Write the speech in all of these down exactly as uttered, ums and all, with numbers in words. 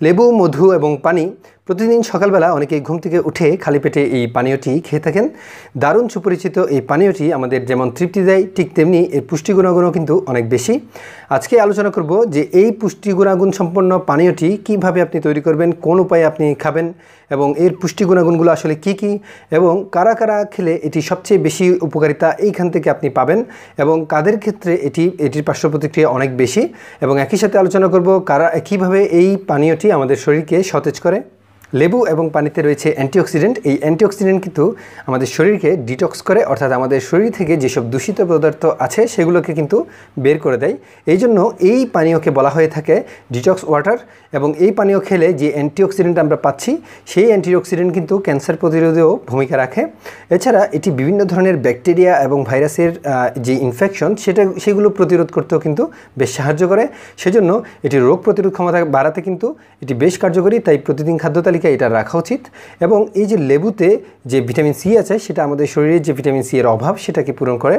লেবু মধু এবং পানি প্রতিদিন সকালবেলা অনেকেই ঘুম থেকে উঠে খালি পেটে এই পানীয়টি খেয়ে থাকেন। দারুণ সুপরিচিত এই পানীয়টি আমাদের যেমন তৃপ্তি দেয়, ঠিক তেমনি এর পুষ্টি গুণাগুণও কিন্তু অনেক বেশি। আজকে আলোচনা করব যে এই পুষ্টি গুণাগুণ সম্পন্ন পানীয়টি কিভাবে আপনি তৈরি করবেন, কোন উপায়ে আপনি খাবেন এবং এর পুষ্টি গুণাগুণগুলো আসলে কি কি এবং কারা কারা খেলে এটি সবচেয়ে বেশি উপকারিতা এইখান থেকে আপনি পাবেন এবং কাদের ক্ষেত্রে এটি এটির পার্শ্ব প্রতিক্রিয়া অনেক বেশি, এবং একই সাথে আলোচনা করব কারা কিভাবে এই পানীয়টি আমাদের শরীরকে সতেজ করে। লেবু এবং পানিতে রয়েছে অ্যান্টিঅক্সিডেন্ট। এই অ্যান্টিঅক্সিডেন্ট কিন্তু আমাদের শরীরকে ডিটক্স করে, অর্থাৎ আমাদের শরীর থেকে যেসব দূষিত পদার্থ আছে সেগুলোকে কিন্তু বের করে দেয়। এই জন্য এই পানীয়কে বলা হয়ে থাকে ডিটক্স ওয়াটার, এবং এই পানীয় খেলে যে অ্যান্টিঅক্সিডেন্ট আমরা পাচ্ছি সেই অ্যান্টিঅক্সিডেন্ট কিন্তু ক্যান্সার প্রতিরোধেও ভূমিকা রাখে। এছাড়া এটি বিভিন্ন ধরনের ব্যাকটেরিয়া এবং ভাইরাসের যে ইনফেকশন সেটা সেগুলো প্রতিরোধ করতেও কিন্তু বেশ সাহায্য করে। সেজন্য এটি রোগ প্রতিরোধ ক্ষমতা বাড়াতে কিন্তু এটি বেশ কার্যকরী, তাই প্রতিদিন খাদ্য তালিকা এটা রাখা উচিত। এবং এই যে লেবুতে যে ভিটামিন সি আছে সেটা আমাদের শরীরে যে ভিটামিন সি এর অভাব সেটাকে পূরণ করে।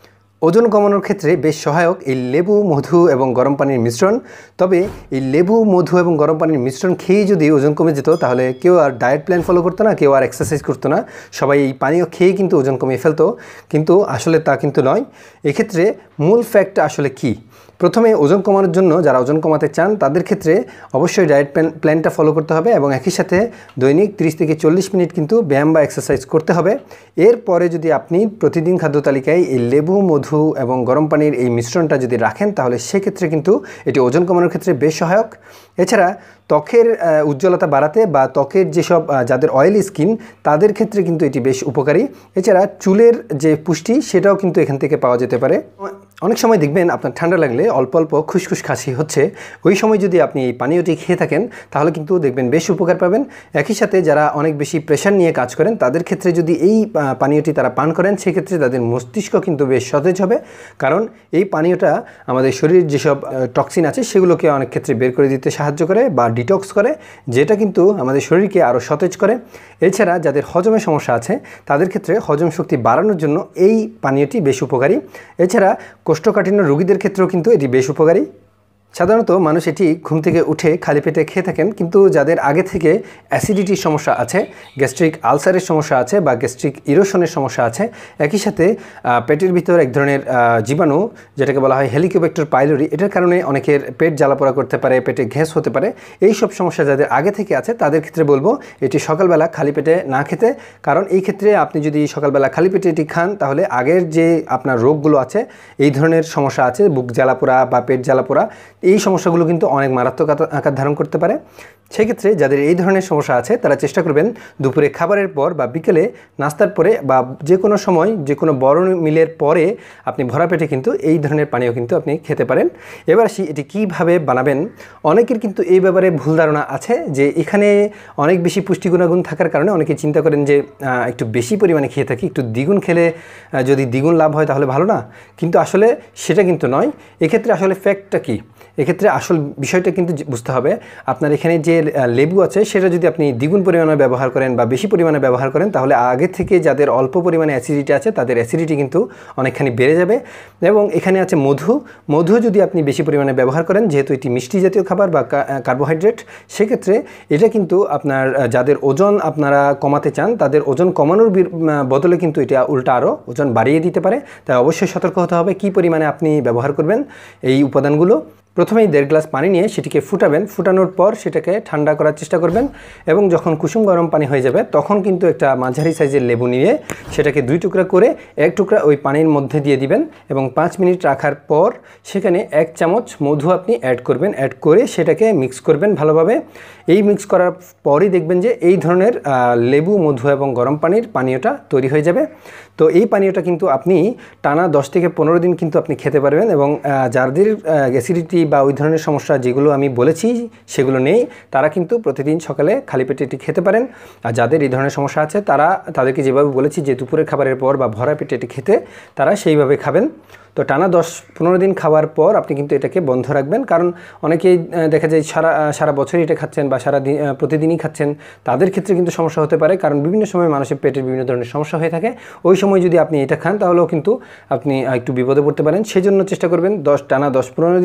ওজন কমানোর ক্ষেত্রে বেশ সহায়ক এই লেবু মধু এবং গরম পানির মিশ্রণ। তবে এই লেবু মধু এবং গরম পানির মিশ্রণ খেয়েই যদি ওজন কমে যেত তাহলে কেউ আর ডায়েট প্ল্যান ফলো করতো না, কেউ আর এক্সারসাইজ করতো না, সবাই এই পানীয় খেয়েই কিন্তু ওজন কমিয়ে ফেলতো। কিন্তু আসলে তা কিন্তু নয়। এক্ষেত্রে মূল ফ্যাক্ট আসলে কি? প্রথমে ওজন কমানোর জন্য যারা ওজন কমাতে চান তাদের ক্ষেত্রে অবশ্যই ডায়েট প্ল্যানটা ফলো করতে হবে এবং একই সাথে দৈনিক তিরিশ থেকে চল্লিশ মিনিট কিন্তু ব্যায়াম বা এক্সারসাইজ করতে হবে। এরপরে যদি আপনি প্রতিদিন খাদ্য তালিকায় এই লেবু মধু এবং গরম পানির এই মিশ্রণটা যদি রাখেন তাহলে সেক্ষেত্রে কিন্তু এটি ওজন কমানোর ক্ষেত্রে বেশ সহায়ক। এছাড়া ত্বকের উজ্জ্বলতা বাড়াতে বা ত্বকের যেসব যাদের অয়েলি স্কিন তাদের ক্ষেত্রে কিন্তু এটি বেশ উপকারী। এছাড়া চুলের যে পুষ্টি সেটাও কিন্তু এখান থেকে পাওয়া যেতে পারে। অনেক সময় দেখবেন আপনার ঠান্ডা লাগলে অল্প অল্প খুসখুস কাশি হচ্ছে, ওই সময় যদি আপনি এই পানীয়টি খেয়ে থাকেন তাহলে কিন্তু দেখবেন বেশ উপকার পাবেন। একই সাথে যারা অনেক বেশি প্রেশার নিয়ে কাজ করেন তাদের ক্ষেত্রে যদি এই পানীয়টি তারা পান করেন সেক্ষেত্রে তাদের মস্তিষ্ক কিন্তু বেশ সতেজ হবে, কারণ এই পানীয়টা আমাদের শরীরের যেসব টক্সিন আছে সেগুলোকে অনেক ক্ষেত্রে বের করে দিতে সাহায্য করে বা ডিটক্স করে, যেটা কিন্তু আমাদের শরীরকে আরও সতেজ করে। এছাড়া যাদের হজমের সমস্যা আছে তাদের ক্ষেত্রে হজম শক্তি বাড়ানোর জন্য এই পানীয়টি বেশ উপকারী। এছাড়া কোষ্ঠকাঠিন্য রোগীদের ক্ষেত্রেও কিন্তু এটি বেশ উপকারী। সাধারণত মানুষ এটি ঘুম থেকে উঠে খালি পেটে খেয়ে থাকেন, কিন্তু যাদের আগে থেকে অ্যাসিডিটির সমস্যা আছে, গ্যাস্ট্রিক আলসারের সমস্যা আছে বা গ্যাস্ট্রিক ইরোশনের সমস্যা আছে, একই সাথে পেটের ভিতর এক ধরনের জীবাণু যেটাকে বলা হয় হেলিকোব্যাক্টার পাইলোরি, এটার কারণে অনেকের পেট জ্বালাপোড়া করতে পারে, পেটে গ্যাস হতে পারে। এই সব সমস্যা যাদের আগে থেকে আছে তাদের ক্ষেত্রে বলবো এটি সকালবেলা খালি পেটে না খেতে, কারণ এই ক্ষেত্রে আপনি যদি সকালবেলা খালি পেটে এটি খান তাহলে আগের যে আপনার রোগগুলো আছে, এই ধরনের সমস্যা আছে বুক জ্বালাপোড়া বা পেট জ্বালাপোড়া, এই সমস্যাগুলো কিন্তু অনেক মারাত্মক আকার ধারণ করতে পারে। সেক্ষেত্রে যাদের এই ধরনের সমস্যা আছে তারা চেষ্টা করবেন দুপুরে খাবারের পর বা বিকেলে নাস্তার পরে বা যে কোনো সময় যে কোনো বড় মিলের পরে আপনি ভরা পেটে কিন্তু এই ধরনের পানীয় কিন্তু আপনি খেতে পারেন। এবার আসি এটি কীভাবে বানাবেন। অনেকের কিন্তু এই ব্যাপারে ভুল ধারণা আছে যে এখানে অনেক বেশি পুষ্টি গুণাগুণ থাকার কারণে অনেকে চিন্তা করেন যে একটু বেশি পরিমাণে খেয়ে থাকি, একটু দ্বিগুণ খেলে যদি দ্বিগুণ লাভ হয় তাহলে ভালো না, কিন্তু আসলে সেটা কিন্তু নয়। এক্ষেত্রে আসলে ফ্যাক্টটা কী? এক্ষেত্রে আসল বিষয়টা কিন্তু বুঝতে হবে। আপনার এখানে যে লেবু আছে সেটা যদি আপনি দ্বিগুণ পরিমাণে ব্যবহার করেন বা বেশি পরিমাণে ব্যবহার করেন তাহলে আগে থেকে যাদের অল্প পরিমাণে অ্যাসিডিটি আছে তাদের অ্যাসিডিটি কিন্তু অনেকখানি বেড়ে যাবে। এবং এখানে আছে মধু, মধু যদি আপনি বেশি পরিমাণে ব্যবহার করেন, যেহেতু এটি মিষ্টি জাতীয় খাবার বা কার্বোহাইড্রেট, সেক্ষেত্রে এটা কিন্তু আপনার যাদের ওজন আপনারা কমাতে চান তাদের ওজন কমানোর বদলে কিন্তু এটা উল্টা আরও ওজন বাড়িয়ে দিতে পারে। তাই অবশ্যই সতর্ক হতে হবে কী পরিমাণে আপনি ব্যবহার করবেন এই উপাদানগুলো। প্রথমেই দেড় গ্লাস পানি নিয়ে সেটিকে ফুটাবেন, ফুটানোর পর সেটাকে ঠান্ডা করার চেষ্টা করবেন এবং যখন কুসুম গরম পানি হয়ে যাবে তখন কিন্তু একটা মাঝারি সাইজের লেবু নিয়ে সেটাকে দুই টুকরা করে এক টুকরা ওই পানির মধ্যে দিয়ে দিবেন এবং পাঁচ মিনিট রাখার পর সেখানে এক চামচ মধু আপনি অ্যাড করবেন, অ্যাড করে সেটাকে মিক্স করবেন ভালোভাবে। এই মিক্স করার পরই দেখবেন যে এই ধরনের লেবু মধু এবং গরম পানির পানীয়টা তৈরি হয়ে যাবে। তো এই পানীয়টা কিন্তু আপনি টানা দশ থেকে পনেরো দিন কিন্তু আপনি খেতে পারবেন এবং যাদের অ্যাসিডিটি বা ওই ধরনের সমস্যা যেগুলো আমি বলেছি সেগুলো নেই তারা কিন্তু প্রতিদিন সকালে খালি পেটে এটি খেতে পারেন। আর যাদের এই ধরনের সমস্যা আছে তারা তাদেরকে যেভাবে বলেছি যে দুপুরের খাবারের পর বা ভরা পেটে এটি খেতে, তারা সেইভাবে খাবেন। তো টানা দশ পনেরো দিন খাওয়ার পর আপনি কিন্তু এটাকে বন্ধ রাখবেন, কারণ অনেকেই দেখা যায় সারা সারা বছরই এটা খাচ্ছেন বা সারা দিন প্রতিদিনই খাচ্ছেন, তাদের ক্ষেত্রে কিন্তু সমস্যা হতে পারে, কারণ বিভিন্ন সময় মানুষের পেটের বিভিন্ন ধরনের সমস্যা হয়ে থাকে। ওই সময় যদি আপনি এটা খান তাহলেও কিন্তু আপনি একটু বিপদে পড়তে পারেন। সেজন্য চেষ্টা করবেন দশ টানা দশ পনেরো দিন এটি খেয়ে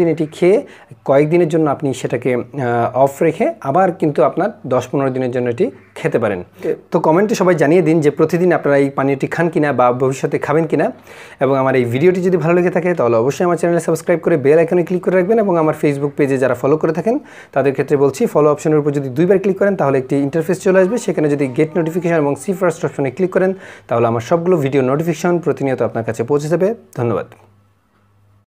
খেয়ে কয়েকদিনের জন্য আপনি সেটাকে অফ রেখে আবার কিন্তু আপনার দশ পনেরো দিনের জন্য এটি খেতে পারেন। তো কমেন্টে সবাই জানিয়ে দিন যে প্রতিদিন আপনারা এই পানীয়টি খান কিনা বা ভবিষ্যতে খাবেন কিনা। এবং আমার এই ভিডিওটি যদি ভালো লেগে থাকে তাহলে অবশ্যই আমার চ্যানেলে সাবস্ক্রাইব করে বেল আইকনে ক্লিক করে রাখবেন। এবং আমার ফেসবুক পেজে যারা ফলো করে থাকেন তাদের ক্ষেত্রে বলছি, ফলো অপশনের উপর যদি দুইবার ক্লিক করেন তাহলে একটি ইন্টারফেস চলে আসবে। সেখানে যদি গেট নোটিফিকেশন এবং সি ফার্স্ট অপশনে ক্লিক করেন তাহলে আমার সবগুলো ভিডিও নোটিফিকেশন প্রতিনিয়ত আপনার কাছে পৌঁছে যাবে। ধন্যবাদ।